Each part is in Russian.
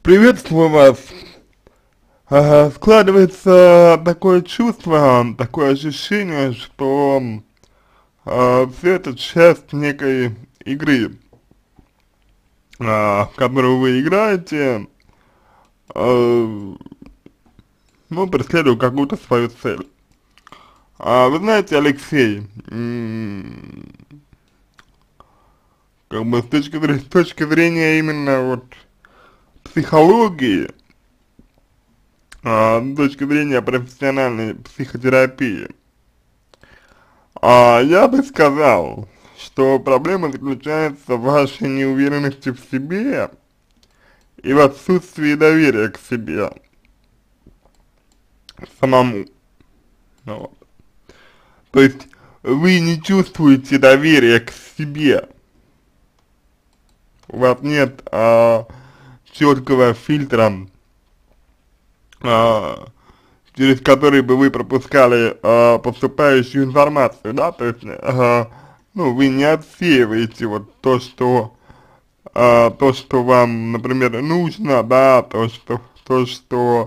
Приветствую вас. Складывается такое чувство, такое ощущение, что все это часть некой игры, в которую вы играете, э, ну, преследуя какую-то свою цель. Вы знаете, Алексей, как бы с точки зрения именно вот психологии, с точки зрения профессиональной психотерапии, я бы сказал, что проблема заключается в вашей неуверенности в себе и в отсутствии доверия к себе самому. Ну вот. То есть вы не чувствуете доверия к себе, у вас нет четкого фильтра, а, через который бы вы пропускали поступающую информацию, да, то есть, ну, вы не отсеиваете вот то, что вам, например, нужно, да, то, что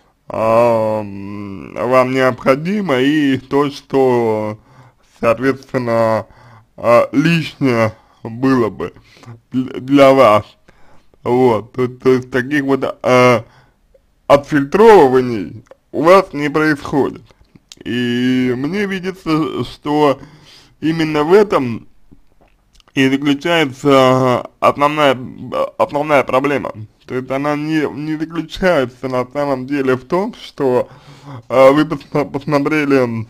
вам необходимо, и то, что, соответственно, лишнее было бы для вас. Вот, то есть таких вот отфильтровываний у вас не происходит. И мне видится, что именно в этом и заключается основная проблема. То есть она не заключается на самом деле в том, что вы посмотрели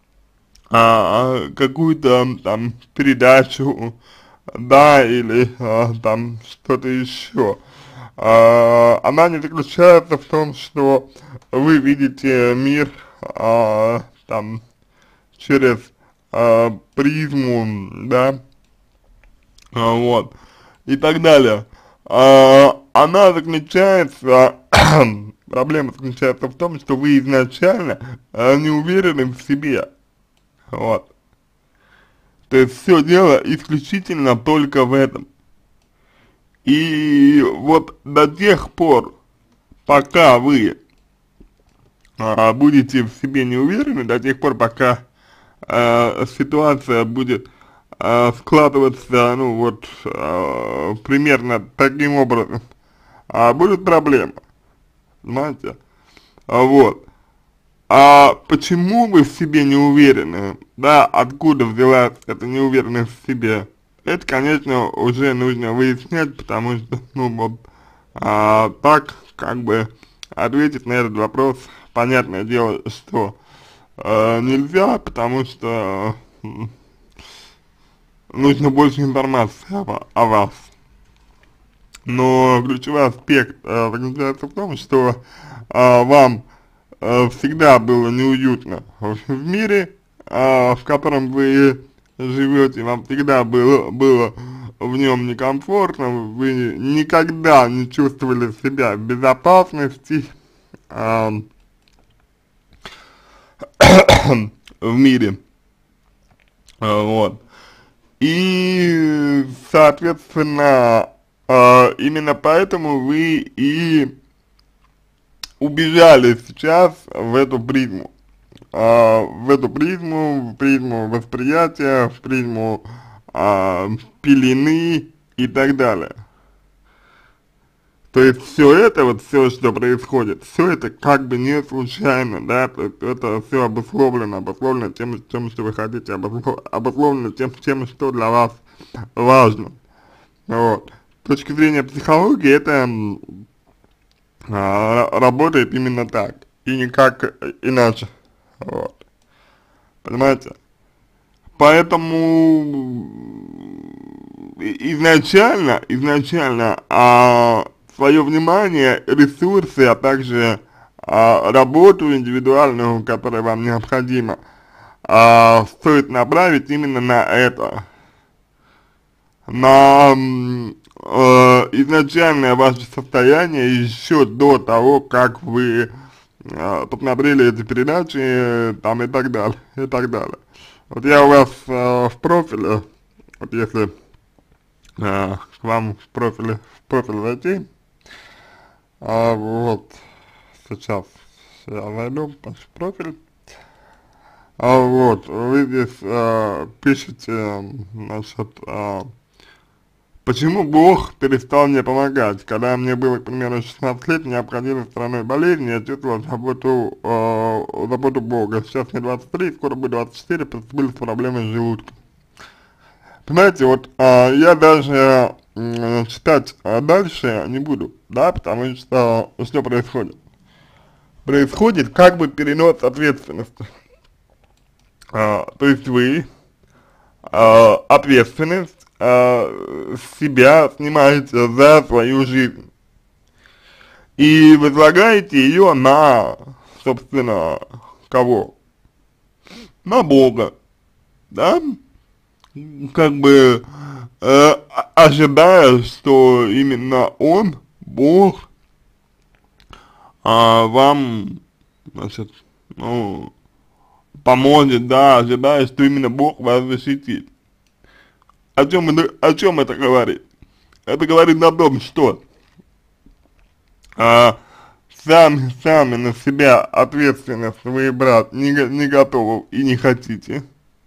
какую-то там передачу, да, или там что-то еще. Она не заключается в том, что вы видите мир там через призму, да, вот, и так далее. Она заключается, проблема заключается в том, что вы изначально не уверены в себе, вот. То есть все дело исключительно только в этом. И вот до тех пор, пока вы будете в себе не уверены, до тех пор, пока ситуация будет складываться, ну вот, примерно таким образом, будут проблемы, понимаете? Вот. А почему вы в себе не уверены, да, откуда взялась эта неуверенность в себе? Это, конечно, уже нужно выяснять, потому что, ну вот, так, как бы, ответить на этот вопрос, понятное дело, что нельзя, потому что нужно больше информации о вас. Но ключевой аспект заключается в том, что вам всегда было неуютно в мире, в котором вы живете, вам всегда было в нем некомфортно, вы никогда не чувствовали себя в безопасности в мире, вот. И, соответственно, именно поэтому вы и убежали сейчас в эту призму, в призму восприятия, в призму пелены и так далее. То есть все это, вот все, что происходит, все это как бы не случайно, да, то есть это все обусловлено тем, что вы хотите, обусловлено тем, что для вас важно. Вот. С точки зрения психологии это работает именно так, и никак иначе, вот, понимаете? Поэтому изначально свое внимание, ресурсы, а также работу индивидуальную, которая вам необходима, стоит направить именно на это, на изначальное ваше состояние еще до того, как вы посмотрели эти передачи, там и так далее, и так далее. Вот я у вас в профиле, вот если к вам в профиль зайти, Вот, сейчас я зайду в ваш профиль. Вот, вы здесь пишете, значит, почему Бог перестал мне помогать? Когда мне было, к примеру, 16 лет, меня обходили стороной болезни, я чувствовал заботу Бога. Сейчас мне 23, скоро будет 24, поступили с проблемой с желудком. Понимаете, вот я даже читать дальше не буду, да, потому что происходит? Происходит как бы перенос ответственности. То есть вы ответственность себя снимаете за свою жизнь и возлагаете ее на, собственно, кого? На Бога, да? Как бы ожидая, что именно Он, Бог, вам, значит, ну, поможет, да, ожидая, что именно Бог вас защитит. О чем это говорит? Это говорит о том, что сами на себя ответственность вы брать не готовы и не хотите.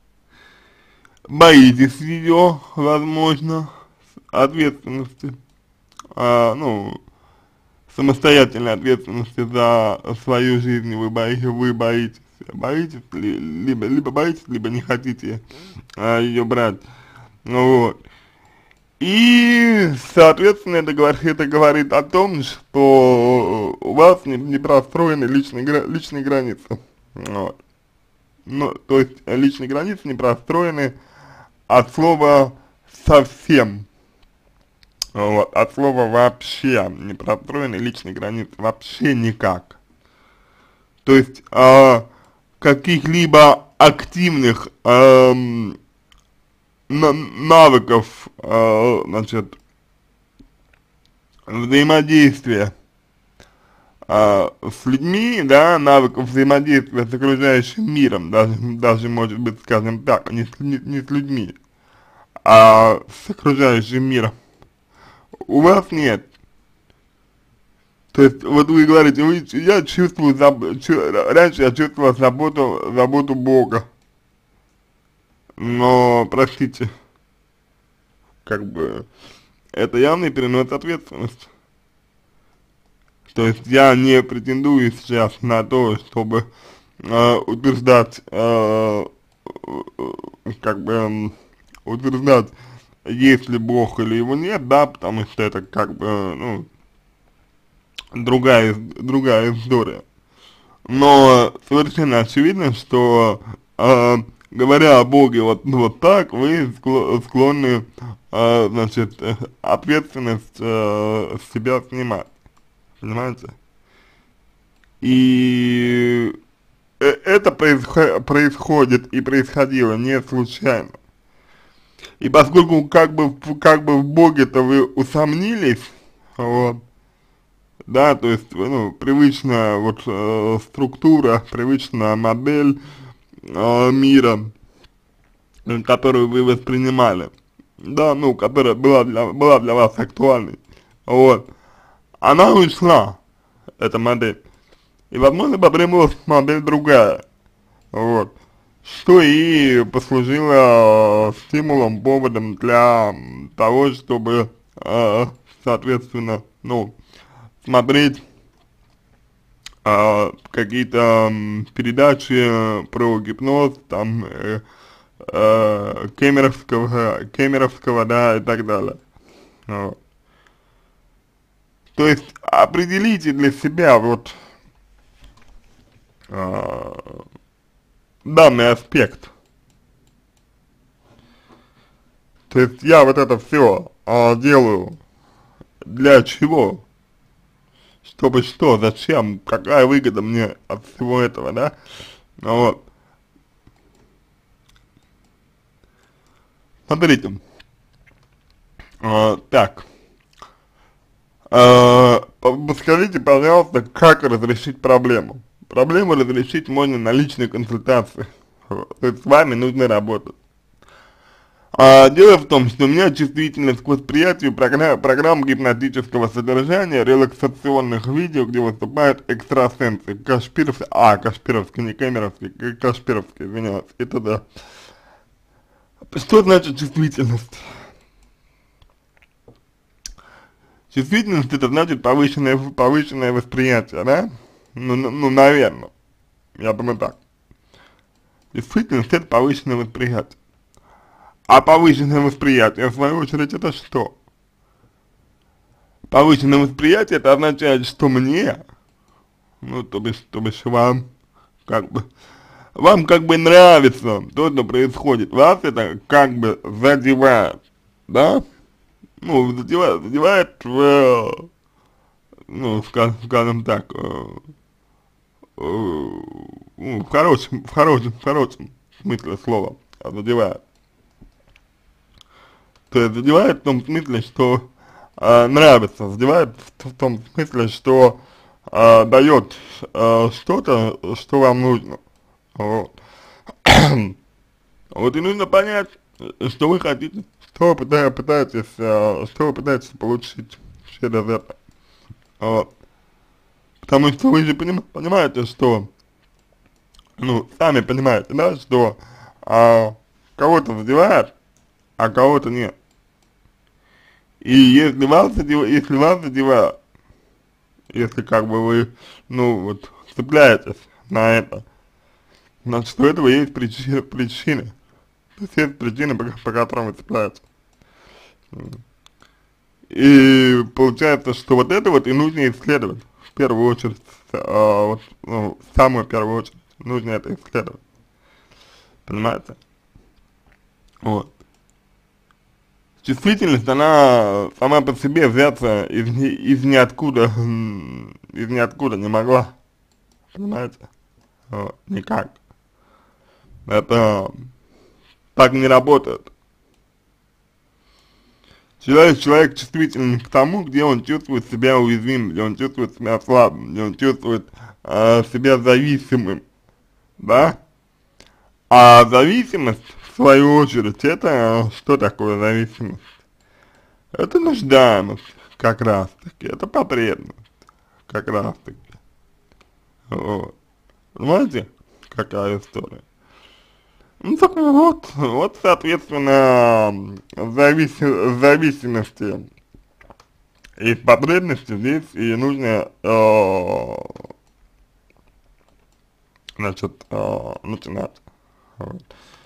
Боитесь ее, возможно, ответственности, ну, самостоятельной ответственности за свою жизнь вы боитесь, либо боитесь, либо не хотите ее брать, ну, вот. И, соответственно, это говорит о том, что у вас не простроены личные границы, вот. Ну, то есть личные границы не простроены от слова совсем, вот, от слова вообще, не простроены личные границы вообще никак. То есть каких-либо активных навыков, значит, взаимодействия с людьми, да, навыков взаимодействия с окружающим миром, даже может быть, скажем так, не с людьми, а с окружающим миром, у вас нет. То есть, вот вы говорите, я чувствую, раньше я чувствовал заботу Бога, но, простите, как бы, это явный перенос ответственности. То есть я не претендую сейчас на то, чтобы утверждать, как бы, утверждать, есть ли Бог или его нет, да, потому что это как бы, ну, другая история. Но совершенно очевидно, что говоря о Боге вот так, вы склонны, значит, ответственность с себя снимать. Понимаете? И это происходит и происходило не случайно. И поскольку как бы в Боге-то вы усомнились, вот, да, то есть, ну, привычная вот структура, привычная модель мира, которую вы воспринимали, да, ну, которая была для вас актуальной, вот, она ушла, эта модель, и, возможно, потребовалась модель другая, вот, что и послужило стимулом, поводом для того, чтобы, соответственно, ну, смотреть какие-то передачи про гипноз, там, Кемеровского, да, и так далее. Вот. То есть определите для себя вот данный аспект. То есть я вот это все делаю для чего? Чтобы что, зачем, какая выгода мне от всего этого, да? Вот. Смотрите. Так. Подскажите, пожалуйста, как разрешить проблему? Проблему разрешить можно на личной консультации. То есть с вами нужно работать. Дело в том, что у меня чувствительность к восприятию программ гипнотического содержания, релаксационных видео, где выступают экстрасенсы, Кашпировский, не Кэмеровский, Кашпировский, извиняюсь, это да. Что значит чувствительность? Чувствительность это значит повышенное восприятие, да? Ну, наверное, я думаю так. Чувствительность это повышенное восприятие. А повышенное восприятие, в свою очередь, это что? Повышенное восприятие, это означает, что мне, ну, то бишь вам как бы нравится то, что происходит, вас это как бы задевает, да? Ну, задевает ну, скажем так, ну, в хорошем смысле слова, задевает. То есть задевает в том смысле, что нравится, задевает в том смысле, что дает что-то, что вам нужно. Вот. Вот и нужно понять, что вы хотите, что вы пытаетесь получить через это. Вот. Потому что вы же понимаете, что, ну, сами понимаете, да, что кого-то задевает, а кого-то нет. И если вас задевают, если как бы вы, ну, вот, цепляетесь на это, значит, у этого есть причины. То есть есть причины, по которым вы цепляетесь. И получается, что вот это вот и нужно исследовать. В первую очередь, вот, ну, в самую первую очередь, нужно это исследовать. Понимаете? Вот. Чувствительность, она сама по себе взяться из ниоткуда не могла, понимаете? Вот, никак. Это так не работает. Человек чувствительный к тому, где он чувствует себя уязвимым, где он чувствует себя слабым, где он чувствует себя зависимым, да? А зависимость, в свою очередь, это что такое зависимость? Это нуждаемость, как раз таки, это потребность, как раз таки. Вот. Понимаете, какая история? Ну так вот, соответственно, зависимости и потребности здесь и нужно, значит, начинать. Вот.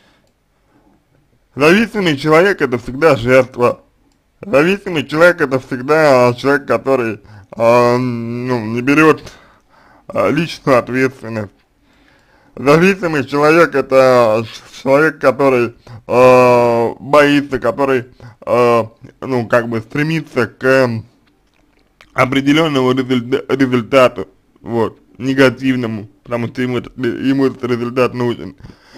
Зависимый человек это всегда жертва. Зависимый человек это всегда человек, который, ну, не берет личную ответственность. Зависимый человек это человек, который боится, который, ну, как бы стремится к определенному результату, вот, негативному, потому что ему этот результат нужен.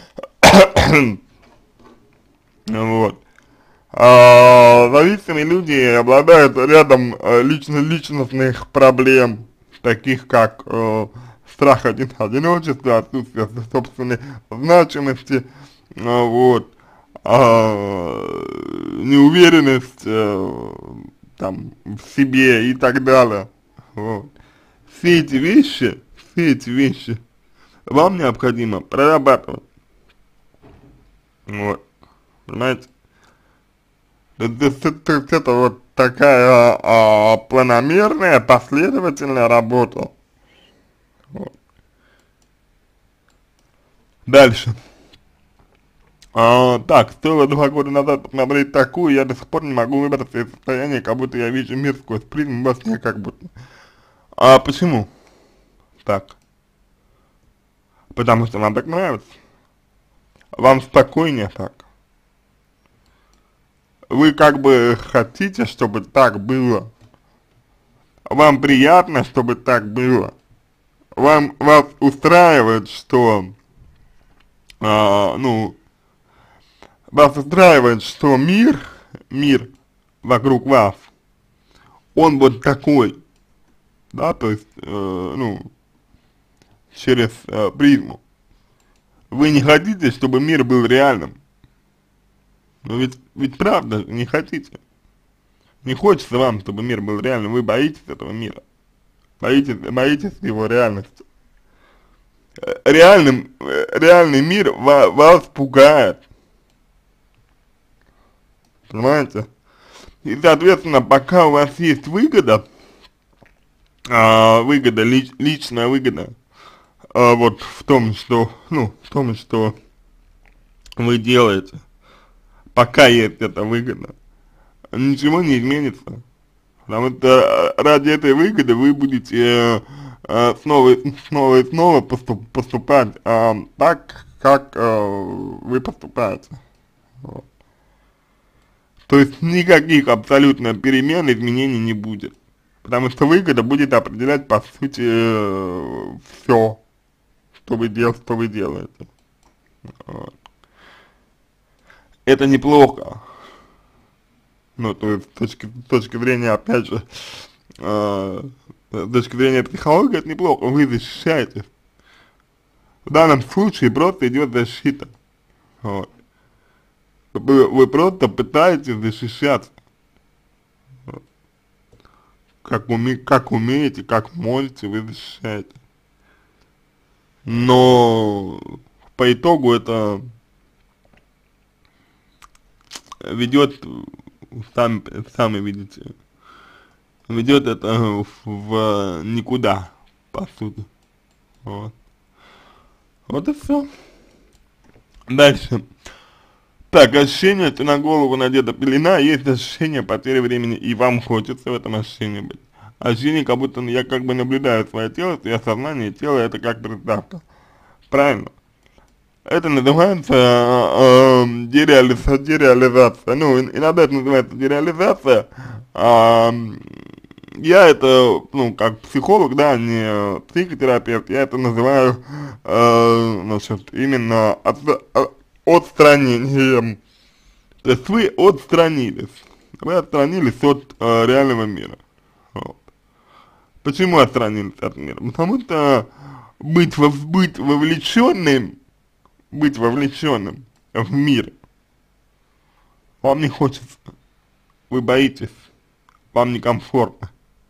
Вот. Зависимые люди обладают рядом личностных проблем, таких как страх одиночества, отсутствие собственной значимости, вот, неуверенность там в себе и так далее. Вот. Все эти вещи вам необходимо прорабатывать. Вот. Понимаете? Это вот такая планомерная, последовательная работа. Вот. Дальше. Так, стоило 2 года назад посмотреть такую, я до сих пор не могу выбраться из состояния, как будто я вижу мир сквозь призму во сне, как будто. Почему? Так. Потому что вам так нравится. Вам спокойнее так. Вы как бы хотите, чтобы так было. Вам приятно, чтобы так было. Вас устраивает, что, ну, вас устраивает, что мир вокруг вас, он вот такой, да, то есть, ну, через призму. Вы не хотите, чтобы мир был реальным. Но ведь правда не хотите. Не хочется вам, чтобы мир был реальным, вы боитесь этого мира. Боитесь его реальности. Реальный мир вас пугает. Понимаете? И, соответственно, пока у вас есть выгода, личная выгода, вот в том, что, ну, в том, что вы делаете, пока есть эта выгода, ничего не изменится. Потому что ради этой выгоды вы будете снова и снова поступать так, как вы поступаете. Вот. То есть никаких абсолютно перемен, изменений не будет. Потому что выгода будет определять, по сути, все, что вы делаете. Вот. Это неплохо. Ну, то есть, с точки зрения, опять же, с точки зрения психологии, это неплохо. Вы защищаетесь. В данном случае просто идет защита. Вот. Вы просто пытаетесь защищаться. Вот. Как умеете, как можете, вы защищаете. Но по итогу это ведет, сами видите, ведет это в никуда, по сути. Вот. Вот и все. Дальше. Так, ощущение, что на голову надета пелена, есть ощущение потери времени, и вам хочется в этом ощущении быть. Ощущение, как будто я как бы наблюдаю свое тело, свое сознание, тело это как приставка. Правильно. Это называется дереализация. Ну, иногда это называется дереализация. Я это, ну, как психолог, да, не психотерапевт, я это называю, значит, именно отстранением. То есть вы отстранились. Вы отстранились от реального мира. Вот. Почему отстранились от мира? Потому что быть вовлеченным в мир вам не хочется. Вы боитесь. Вам некомфортно.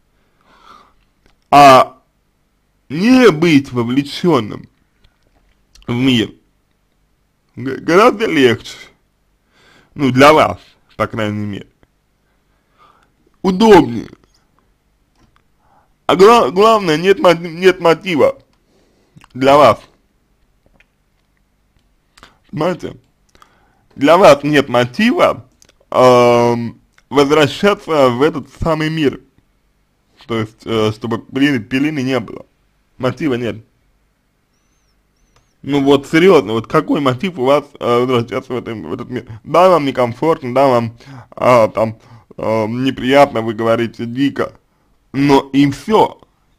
А не быть вовлеченным в мир гораздо легче. Ну, для вас, по крайней мере. Удобнее. А главное, нет мотива для вас. Понимаете? Для вас нет мотива возвращаться в этот самый мир. То есть, чтобы пелены не было. Мотива нет. Ну вот серьезно, вот какой мотив у вас возвращаться в этот мир? Да, вам некомфортно, да, вам там неприятно, вы говорите дико, но и все,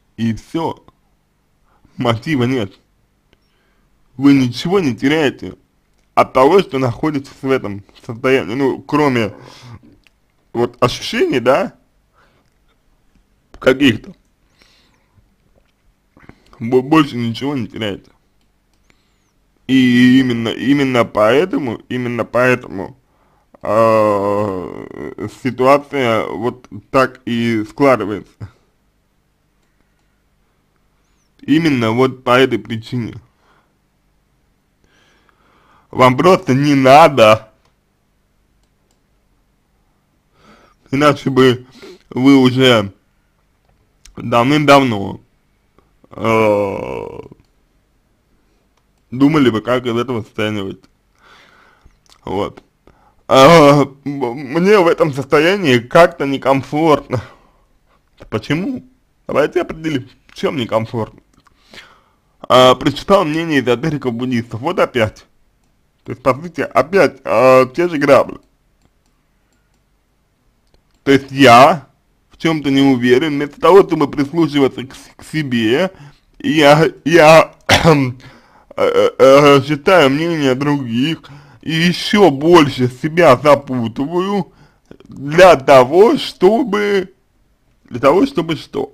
мотива нет. Вы ничего не теряете от того, что находитесь в этом состоянии, ну, кроме вот ощущений, да, каких-то, больше ничего не теряете. И именно поэтому ситуация вот так и складывается. Именно вот по этой причине. Вам просто не надо, иначе бы вы уже давным-давно думали бы, как из этого состояния выйти. Вот. Мне в этом состоянии как-то некомфортно. Почему? Давайте определим, в чем некомфортно. Прочитал мнение эзотериков-буддистов. Вот опять. То есть, по сути, опять те же грабли. То есть я в чем-то не уверен, вместо того, чтобы прислушиваться к себе, я считаю мнение других и еще больше себя запутываю для того, чтобы что?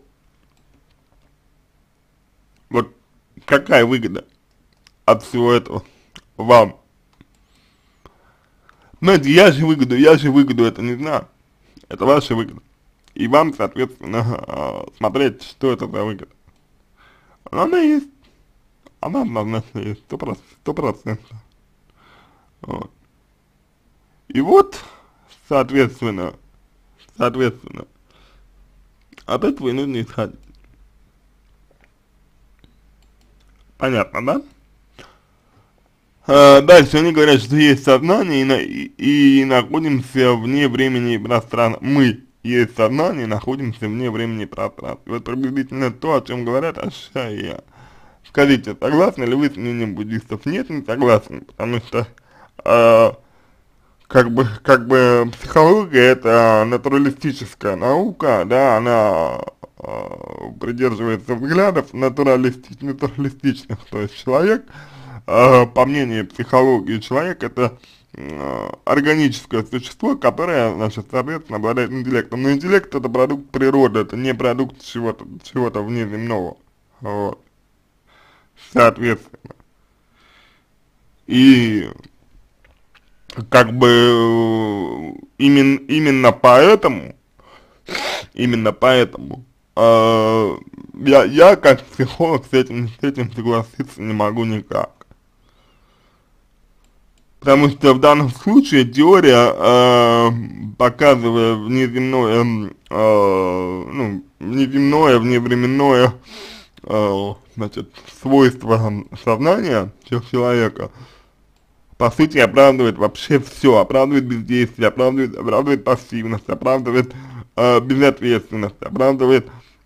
Вот какая выгода от всего этого вам? Знаете, я же выгоду это не знаю, это ваша выгода. И вам, соответственно, смотреть, что это за выгода. Но она есть, она однозначно есть, 100%. Вот. И вот, соответственно, от этого и нужно исходить. Понятно, да? Дальше они говорят, что есть сознание и находимся вне времени и пространства. Мы есть сознание и находимся вне времени и пространства. Вот приблизительно то, о чем говорят Аша и я. Скажите, согласны ли вы с мнением буддистов? Нет, не согласен, потому что как бы психология это натуралистическая наука, да, она придерживается взглядов натуралистичных, то есть человек, по мнению психологии, человек это органическое существо, которое, значит, соответственно, обладает интеллектом. Но интеллект это продукт природы, это не продукт чего-то внеземного, вот, соответственно. И как бы именно поэтому я как психолог с этим согласиться не могу никак. Потому что в данном случае теория, показывая вневременное, значит, свойство сознания человека, по сути, оправдывает вообще все, оправдывает бездействие, оправдывает пассивность, оправдывает безответственность, оправдывает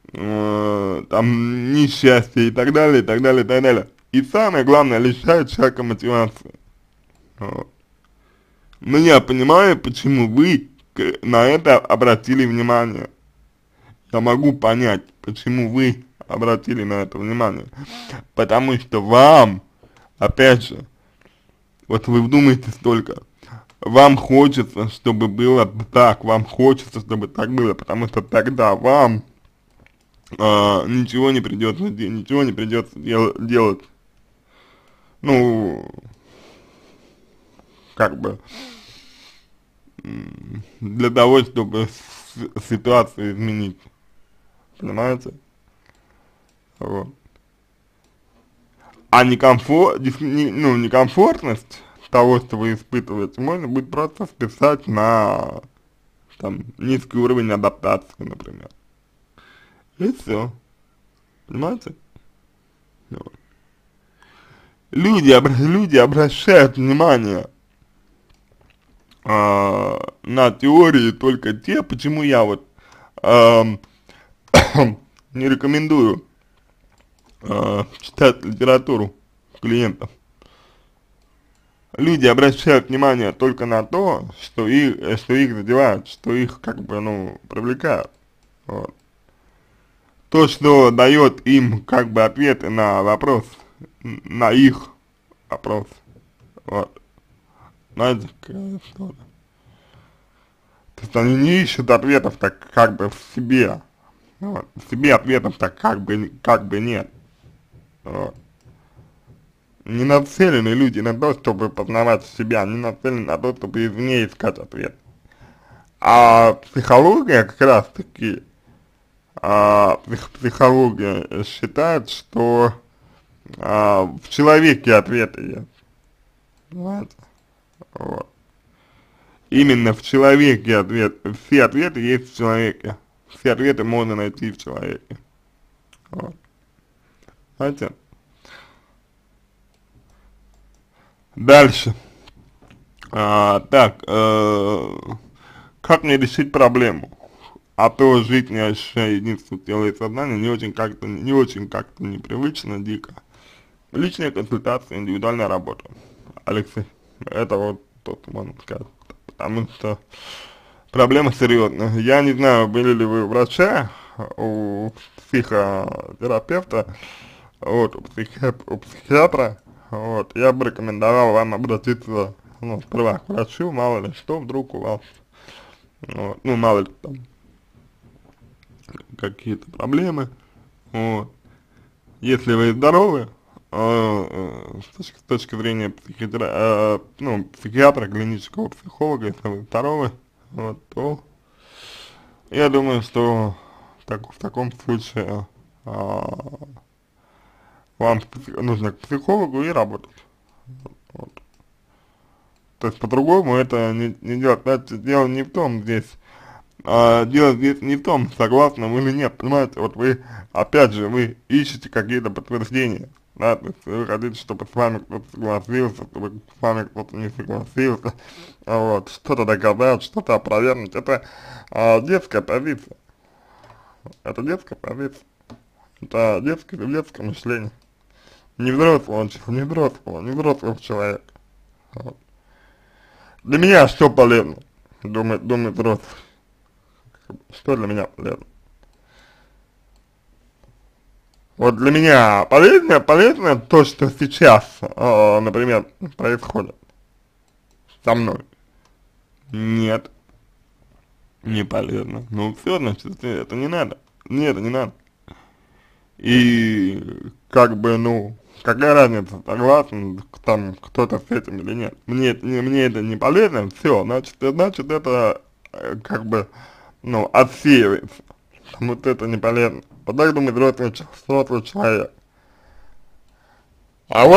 там несчастье и так далее, и так далее, и так далее. И самое главное, лишает человека мотивации. Вот. Но я понимаю, почему вы на это обратили внимание. Я могу понять, почему вы обратили на это внимание. Потому что вам, опять же, вот вы вдумайтесь только, вам хочется, чтобы было так, вам хочется, чтобы так было, потому что тогда вам ничего не придется делать, ну, как бы, для того, чтобы ситуацию изменить, понимаете? Вот. А некомфортность того, что вы испытываете, можно будет просто списать на там низкий уровень адаптации, например. И все. Понимаете? Вот. Люди обращают внимание на теории только те, почему я вот не рекомендую читать литературу клиентам. Люди обращают внимание только на то, что их задевает, что их как бы, ну, привлекает. Вот. То, что дает им как бы ответы на вопрос, на их вопрос. Вот. Знаете, какая история? То есть они не ищут ответов так как бы в себе. Вот. В себе ответов так как бы нет. Вот. Не нацелены люди на то, чтобы познавать себя, не нацелены на то, чтобы извне искать ответ. А психология как раз таки, психология считает, что в человеке ответы есть. Понимаете? Вот. Именно в человеке все ответы есть в человеке. Все ответы можно найти в человеке. Вот. Знаете? Дальше. Как мне решить проблему? А то жить не ощущая единство тела и сознания не очень как-то непривычно, дико. Личная консультация, индивидуальная работа. Алексей, это вот тот, можно сказать. Потому что проблема серьезная. Я не знаю, были ли вы у врача, у психотерапевта, вот, у психиатра. Вот, я бы рекомендовал вам обратиться, ну, сперва к врачу, мало ли что, вдруг у вас, вот, ну, мало ли там, какие-то проблемы, вот. Если вы здоровы, с точки зрения ну, психиатра, клинического психолога, если вы здоровы, вот, то я думаю, что в таком случае вам нужно к психологу и работать. Вот. То есть по-другому это не делать. Значит, дело не в том здесь, дело здесь не в том, согласны вы или нет, понимаете, вот вы, опять же, вы ищете какие-то подтверждения, да, то есть вы хотите, чтобы с вами кто-то согласился, чтобы с вами кто-то не согласился, вот, что-то доказать, что-то опровергнуть, это детская позиция, это детская позиция, это детское мышление, не взрослого человека, вот. Для меня что полезно, думает взрослый. Что для меня полезно? Вот для меня полезно то, что сейчас, например, происходит со мной. Нет, не полезно. Ну все, значит, это не надо. Мне это не надо. И как бы, ну, какая разница, согласен там кто-то с этим или нет. Мне это не полезно, все, значит это как бы, ну, отсеивается. Вот это не полезно. Вот так думает взрослый человек. А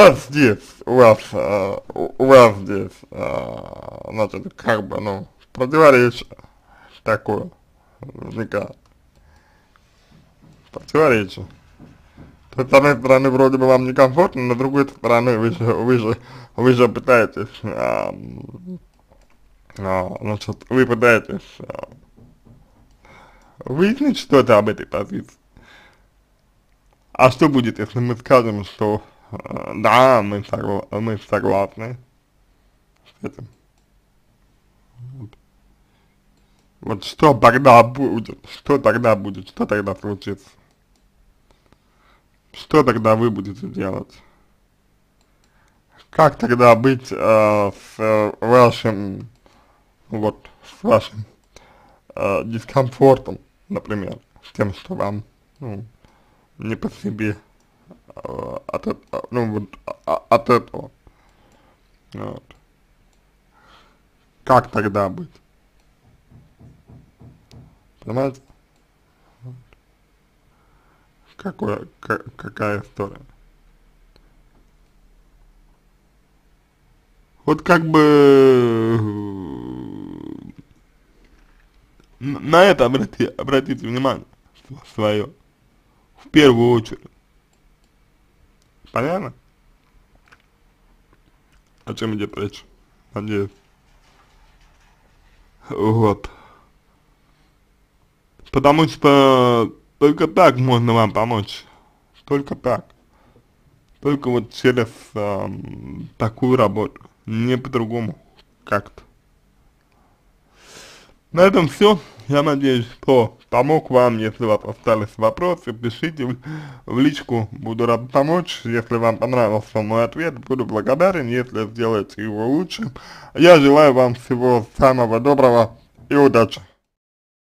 у вас здесь, значит, как бы, ну, противоречие такое возникает. Противоречие. То есть, с одной стороны, вроде бы вам некомфортно, но с другой стороны, вы же пытаетесь, значит, вы пытаетесь выяснить что-то об этой позиции. А что будет, если мы скажем, что да, мы согласны с этим? Вот что тогда будет? Что тогда будет? Что тогда случится? Что тогда вы будете делать? Как тогда быть с вашим, вот, с вашим дискомфортом, например, с тем, что вам, ну, не по себе от этого, вот. Как тогда быть? Понимаете? Какая история? Вот как бы на это обратите внимание свое, в первую очередь. Понятно? О чем идет речь? Надеюсь. Вот. Потому что только так можно вам помочь. Только так. Только вот через такую работу. Не по-другому. Как-то. На этом все. Я надеюсь, что помог вам. Если у вас остались вопросы, пишите в личку. Буду рад помочь. Если вам понравился мой ответ, буду благодарен, если сделаете его лучше. Я желаю вам всего самого доброго и удачи.